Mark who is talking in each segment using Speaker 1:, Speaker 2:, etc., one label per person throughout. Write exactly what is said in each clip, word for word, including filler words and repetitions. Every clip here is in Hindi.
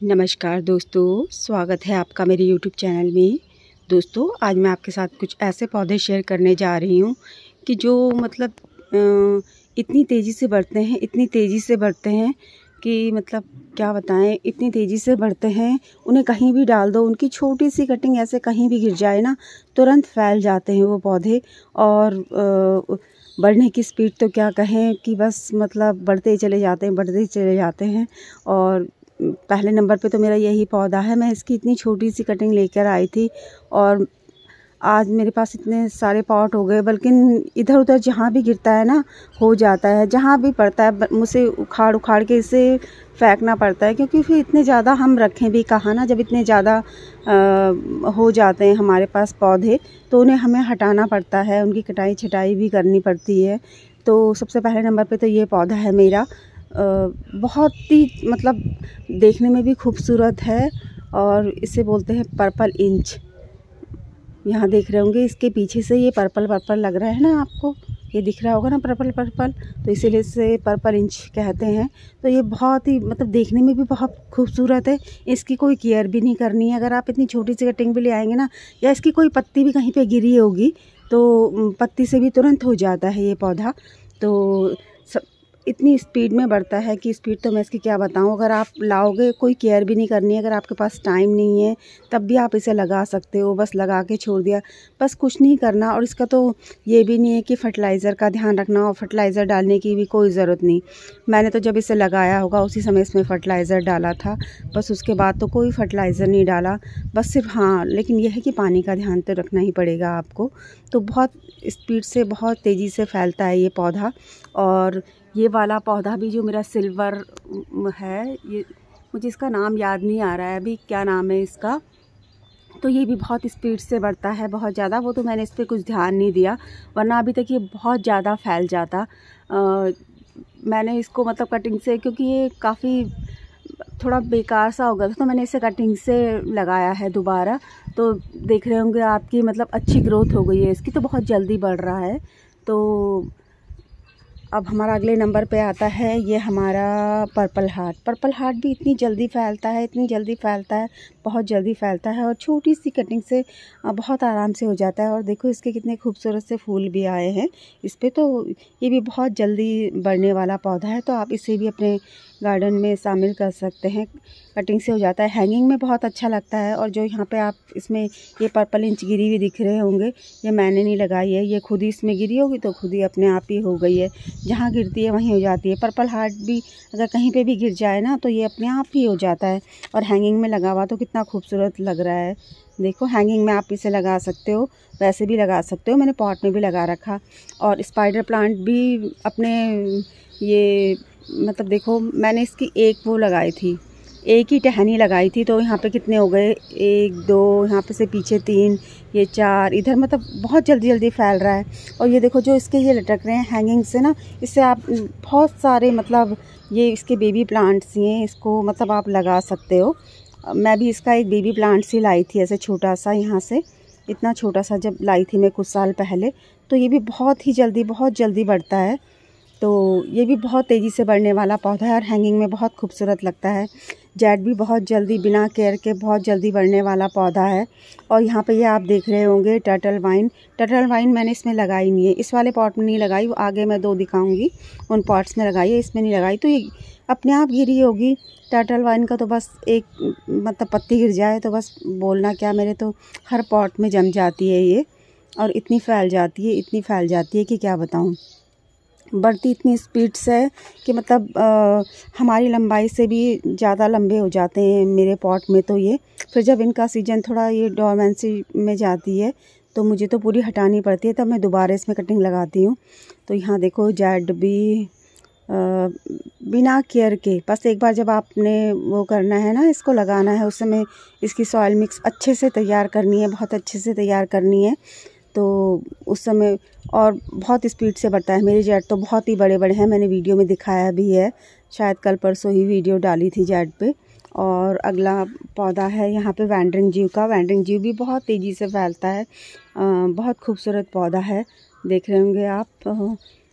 Speaker 1: नमस्कार दोस्तों, स्वागत है आपका मेरे यूट्यूब चैनल में। दोस्तों, आज मैं आपके साथ कुछ ऐसे पौधे शेयर करने जा रही हूँ कि जो मतलब अ, इतनी तेज़ी से बढ़ते हैं इतनी तेज़ी से बढ़ते हैं कि मतलब क्या बताएं, इतनी तेज़ी से बढ़ते हैं। उन्हें कहीं भी डाल दो, उनकी छोटी सी कटिंग ऐसे कहीं भी गिर जाए ना, तुरंत फैल जाते हैं वो पौधे। और आ, बढ़ने की स्पीड तो क्या कहें कि बस मतलब बढ़ते ही चले जाते हैं बढ़ते ही चले जाते हैं। और पहले नंबर पे तो मेरा यही पौधा है। मैं इसकी इतनी छोटी सी कटिंग लेकर आई थी और आज मेरे पास इतने सारे पॉट हो गए, बल्कि इधर उधर जहाँ भी गिरता है ना हो जाता है, जहाँ भी पड़ता है मुझे उखाड़ उखाड़ के इसे फेंकना पड़ता है, क्योंकि फिर इतने ज़्यादा हम रखें भी कहाँ ना। जब इतने ज़्यादा हो जाते हैं हमारे पास पौधे तो उन्हें हमें हटाना पड़ता है, उनकी कटाई छटाई भी करनी पड़ती है। तो सबसे पहले नंबर पे तो ये पौधा है मेरा। बहुत ही मतलब देखने में भी खूबसूरत है और इसे बोलते हैं पर्पल इंच। यहाँ देख रहे होंगे इसके पीछे से ये पर्पल पर्पल लग रहा है ना, आपको ये दिख रहा होगा ना पर्पल पर्पल, तो इसीलिए इसे पर्पल इंच कहते हैं। तो ये बहुत ही मतलब देखने में भी बहुत खूबसूरत है। इसकी कोई केयर भी नहीं करनी है। अगर आप इतनी छोटी सी कटिंग भी ले आएंगे ना, या इसकी कोई पत्ती भी कहीं पे गिरी होगी तो पत्ती से भी तुरंत हो जाता है ये पौधा। तो सब इतनी स्पीड में बढ़ता है कि स्पीड तो मैं इसकी क्या बताऊं। अगर आप लाओगे, कोई केयर भी नहीं करनी है, अगर आपके पास टाइम नहीं है तब भी आप इसे लगा सकते हो। बस लगा के छोड़ दिया, बस कुछ नहीं करना। और इसका तो ये भी नहीं है कि फर्टिलाइज़र का ध्यान रखना, और फर्टिलाइज़र डालने की भी कोई ज़रूरत नहीं। मैंने तो जब इसे लगाया होगा उसी समय इसमें फ़र्टिलाइज़र डाला था, बस उसके बाद तो कोई फर्टिलाइज़र नहीं डाला। बस सिर्फ हाँ, लेकिन यह है कि पानी का ध्यान तो रखना ही पड़ेगा आपको। तो बहुत स्पीड से बहुत तेज़ी से फैलता है ये पौधा। और ये वाला पौधा भी जो मेरा सिल्वर है, ये मुझे इसका नाम याद नहीं आ रहा है अभी, क्या नाम है इसका। तो ये भी बहुत स्पीड से बढ़ता है, बहुत ज़्यादा। वो तो मैंने इस पर कुछ ध्यान नहीं दिया, वरना अभी तक ये बहुत ज़्यादा फैल जाता। आ, मैंने इसको मतलब कटिंग से, क्योंकि ये काफ़ी थोड़ा बेकार सा हो गया था, तो मैंने इसे कटिंग से लगाया है दोबारा। तो देख रहे होंगे आपकी मतलब अच्छी ग्रोथ हो गई है इसकी, तो बहुत जल्दी बढ़ रहा है। तो अब हमारा अगले नंबर पे आता है ये हमारा पर्पल हार्ट। पर्पल हार्ट भी इतनी जल्दी फैलता है इतनी जल्दी फैलता है बहुत जल्दी फैलता है, और छोटी सी कटिंग से बहुत आराम से हो जाता है। और देखो इसके कितने खूबसूरत से फूल भी आए हैं इस पर। तो ये भी बहुत जल्दी बढ़ने वाला पौधा है, तो आप इसे भी अपने गार्डन में शामिल कर सकते हैं। कटिंग से हो जाता है, हैंगिंग में बहुत अच्छा लगता है। और जो यहाँ पे आप इसमें ये पर्पल इंच गिरी हुई दिख रहे होंगे, ये मैंने नहीं लगाई है, ये खुद ही इसमें गिरी होगी तो खुद ही अपने आप ही हो गई है। जहाँ गिरती है वहीं हो जाती है। पर्पल हार्ट भी अगर कहीं पे भी गिर जाए ना तो ये अपने आप ही हो जाता है। और हैंगिंग में लगा हुआ तो कितना खूबसूरत लग रहा है। देखो हैंगिंग में आप इसे लगा सकते हो, वैसे भी लगा सकते हो, मैंने पॉट में भी लगा रखा। और स्पाइडर प्लांट भी अपने ये मतलब देखो मैंने इसकी एक वो लगाई थी, एक ही टहनी लगाई थी। तो यहाँ पे कितने हो गए, एक दो, यहाँ पे से पीछे तीन, ये चार, इधर मतलब बहुत जल्दी जल्दी फैल रहा है। और ये देखो जो इसके ये लटक रहे हैं हैंगिंग से ना, इससे आप बहुत सारे मतलब ये इसके बेबी प्लांट्स हैं, इसको मतलब आप लगा सकते हो। मैं भी इसका एक बेबी प्लांट से लाई थी ऐसे छोटा सा, यहाँ से इतना छोटा सा जब लाई थी मैं कुछ साल पहले। तो ये भी बहुत ही जल्दी बहुत जल्दी बढ़ता है। तो ये भी बहुत तेज़ी से बढ़ने वाला पौधा है और हैंगिंग में बहुत खूबसूरत लगता है। जेड भी बहुत जल्दी बिना केयर के बहुत जल्दी बढ़ने वाला पौधा है। और यहाँ पे ये आप देख रहे होंगे टर्टल वाइन। टर्टल वाइन मैंने इसमें लगाई नहीं है, इस वाले पॉट में नहीं लगाई, वो आगे मैं दो दिखाऊंगी उन पॉट्स में लगाई है, इसमें नहीं लगाई। तो ये अपने आप गिरी होगी। टर्टल वाइन का तो बस एक मतलब पत्ती गिर जाए तो बस बोलना क्या, मेरे तो हर पॉट में जम जाती है ये। और इतनी फैल जाती है इतनी फैल जाती है कि क्या बताऊँ। बढ़ती इतनी स्पीड से कि मतलब आ, हमारी लंबाई से भी ज़्यादा लंबे हो जाते हैं मेरे पॉट में। तो ये फिर जब इनका सीजन थोड़ा ये डोरमेंसी में जाती है तो मुझे तो पूरी हटानी पड़ती है, तब मैं दोबारा इसमें कटिंग लगाती हूँ। तो यहाँ देखो जेड भी आ, बिना केयर के, बस एक बार जब आपने वो करना है ना, इसको लगाना है, उस समय इसकी सॉइल मिक्स अच्छे से तैयार करनी है, बहुत अच्छे से तैयार करनी है। तो उस समय और बहुत स्पीड से बढ़ता है। मेरे जेड तो बहुत ही बड़े बड़े हैं, मैंने वीडियो में दिखाया भी है, शायद कल परसों ही वीडियो डाली थी जेड पे। और अगला पौधा है यहाँ पे वैंडरिंग जीव का। वैंडरिंग जीव भी बहुत तेज़ी से फैलता है, आ, बहुत खूबसूरत पौधा है, देख रहे होंगे आप।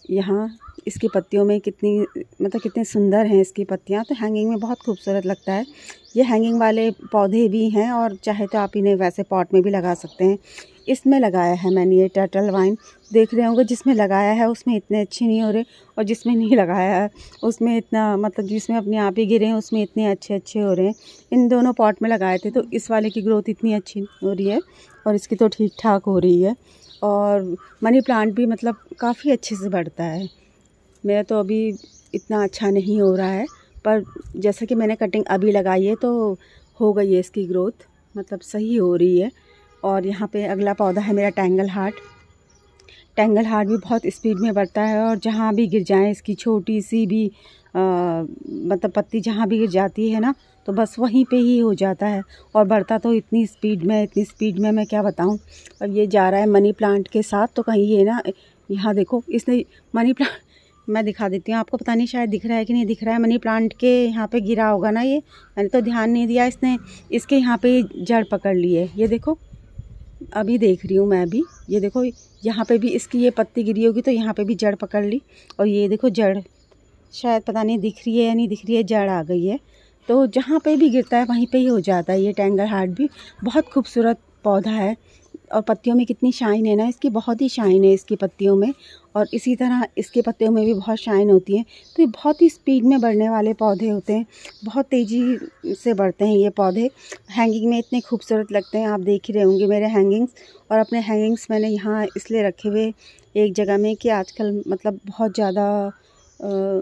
Speaker 1: यहाँ इसकी पत्तियों में कितनी मतलब कितने सुंदर हैं इसकी पत्तियाँ, तो हैंगिंग में बहुत खूबसूरत लगता है। ये हैंगिंग वाले पौधे भी हैं और चाहे तो आप इन्हें वैसे पॉट में भी लगा सकते हैं। इसमें लगाया है मैंने ये टर्टल वाइन, देख रहे होंगे जिसमें लगाया है उसमें इतने अच्छे नहीं हो रहे, और जिसमें नहीं लगाया है उसमें इतना मतलब जिसमें अपने आप ही गिरे हैं उसमें इतने अच्छे अच्छे हो रहे हैं। इन दोनों पॉट में लगाए थे तो इस वाले की ग्रोथ इतनी अच्छी हो रही है और इसकी तो ठीक ठाक हो रही है। और मनी प्लांट भी मतलब काफ़ी अच्छे से बढ़ता है। मेरा तो अभी इतना अच्छा नहीं हो रहा है, पर जैसा कि मैंने कटिंग अभी लगाई है तो हो गई है इसकी ग्रोथ, मतलब सही हो रही है। और यहाँ पे अगला पौधा है मेरा टैंगल हार्ट। टैंगल हार्ट भी बहुत स्पीड में बढ़ता है और जहाँ भी गिर जाए इसकी छोटी सी भी आ, मतलब पत्ती जहाँ भी गिर जाती है ना तो बस वहीं पे ही हो जाता है, और बढ़ता तो इतनी स्पीड में इतनी स्पीड में मैं क्या बताऊँ। अब ये जा रहा है मनी प्लांट के साथ, तो कहीं ये ना यहाँ देखो इसने मनी प्लांट, मैं दिखा देती हूँ आपको, पता नहीं शायद दिख रहा है कि नहीं दिख रहा है। मनी प्लांट के यहाँ पे गिरा होगा ना, ये मैंने तो ध्यान नहीं दिया, इसने इसके यहाँ पे जड़ पकड़ ली है। ये देखो अभी देख रही हूँ मैं भी, ये देखो यहाँ पे भी इसकी ये पत्ती गिरी होगी तो यहाँ पे भी जड़ पकड़ ली, और ये देखो जड़ शायद पता नहीं दिख रही है या नहीं दिख रही है, जड़ आ गई है। तो जहाँ पे भी गिरता है वहीं पे ही हो जाता है। ये टैंगल हार्ट भी बहुत खूबसूरत पौधा है, और पत्तियों में कितनी शाइन है ना इसकी, बहुत ही शाइन है इसकी पत्तियों में, और इसी तरह इसके पत्तियों में भी बहुत शाइन होती है। तो ये बहुत ही स्पीड में बढ़ने वाले पौधे होते हैं, बहुत तेज़ी से बढ़ते हैं ये पौधे। हैंगिंग में इतने खूबसूरत लगते हैं, आप देख ही रहे होंगे मेरे हैंगिंग्स। और अपने हैंगिंग्स मैंने यहाँ इसलिए रखे हुए एक जगह में कि आजकल मतलब बहुत ज़्यादा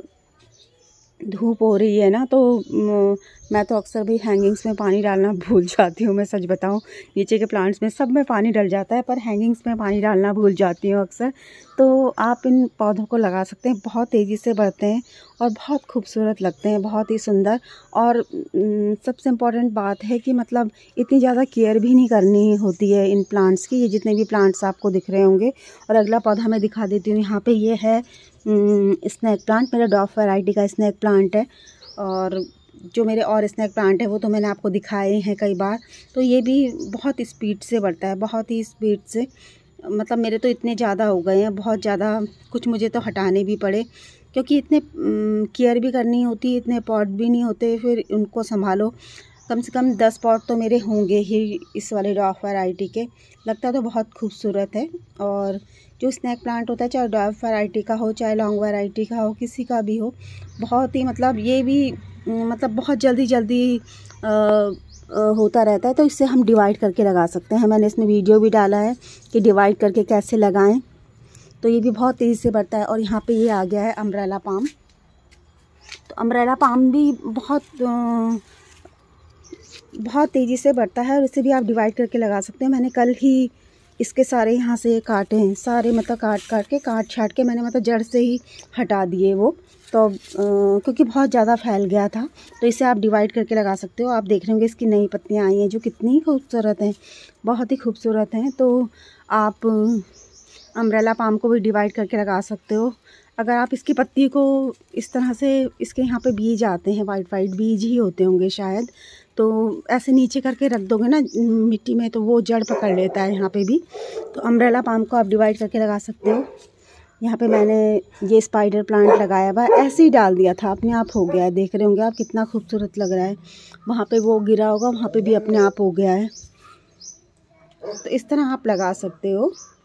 Speaker 1: धूप हो रही है ना, तो मैं तो अक्सर भी हैंगिंग्स में पानी डालना भूल जाती हूँ। मैं सच बताऊँ, नीचे के प्लांट्स में सब में पानी डल जाता है पर हैंगिंग्स में पानी डालना भूल जाती हूँ अक्सर। तो आप इन पौधों को लगा सकते हैं, बहुत तेज़ी से बढ़ते हैं और बहुत खूबसूरत लगते हैं, बहुत ही सुंदर। और सबसे इम्पॉर्टेंट बात है कि मतलब इतनी ज़्यादा केयर भी नहीं करनी होती है इन प्लांट्स की, ये जितने भी प्लांट्स आपको दिख रहे होंगे। और अगला पौधा मैं दिखा देती हूँ, यहाँ पे ये है स्नैक प्लांट, मेरा डॉफ वैरायटी का स्नैक प्लांट है। और जो मेरे और स्नैक प्लांट है वो तो मैंने आपको दिखाए हैं कई बार। तो ये भी बहुत स्पीड से बढ़ता है, बहुत ही स्पीड से, मतलब मेरे तो इतने ज़्यादा हो गए हैं, बहुत ज़्यादा, कुछ मुझे तो हटाने भी पड़े क्योंकि इतने केयर भी करनी होती, इतने पॉट भी नहीं होते, फिर उनको संभालो। कम से कम दस पॉट तो मेरे होंगे ही इस वाले डॉफ वैरायटी के। लगता तो बहुत खूबसूरत है। और जो स्नैक प्लांट होता है, चाहे डॉफ वैरायटी का हो चाहे लॉन्ग वैरायटी का हो, किसी का भी हो, बहुत ही मतलब ये भी मतलब बहुत जल्दी जल्दी आ, आ, होता रहता है। तो इससे हम डिवाइड करके लगा सकते हैं। मैंने इसमें वीडियो भी डाला है कि डिवाइड करके कैसे लगाएं। तो ये भी बहुत तेज़ी से बढ़ता है। और यहाँ पे ये आ गया है अम्ब्रेला पाम। तो अम्ब्रेला पाम भी बहुत आ, बहुत तेज़ी से बढ़ता है और इसे भी आप डिवाइड करके लगा सकते हैं। मैंने कल ही इसके सारे यहाँ से काटे हैं, सारे मतलब काट काट के काट छाट के मैंने मतलब जड़ से ही हटा दिए वो, तो क्योंकि बहुत ज़्यादा फैल गया था। तो इसे आप डिवाइड करके लगा सकते हो। आप देख रहे होंगे इसकी नई पत्तियाँ आई हैं जो कितनी खूबसूरत हैं, बहुत ही खूबसूरत हैं। तो आप अम्ब्रेला पाम को भी डिवाइड करके लगा सकते हो। अगर आप इसकी पत्ती को इस तरह से, इसके यहाँ पे बीज आते हैं, वाइट वाइट बीज ही होते होंगे शायद, तो ऐसे नीचे करके रख दोगे ना मिट्टी में तो वो जड़ पकड़ लेता है यहाँ पे भी। तो अम्ब्रेला पाम को आप डिवाइड करके लगा सकते हो। यहाँ पे मैंने ये स्पाइडर प्लांट लगाया हुआ, ऐसे ही डाल दिया था, अपने आप हो गया है। देख रहे होंगे आप कितना खूबसूरत लग रहा है। वहाँ पे वो गिरा होगा, वहाँ पे भी अपने आप हो गया है। तो इस तरह आप लगा सकते हो।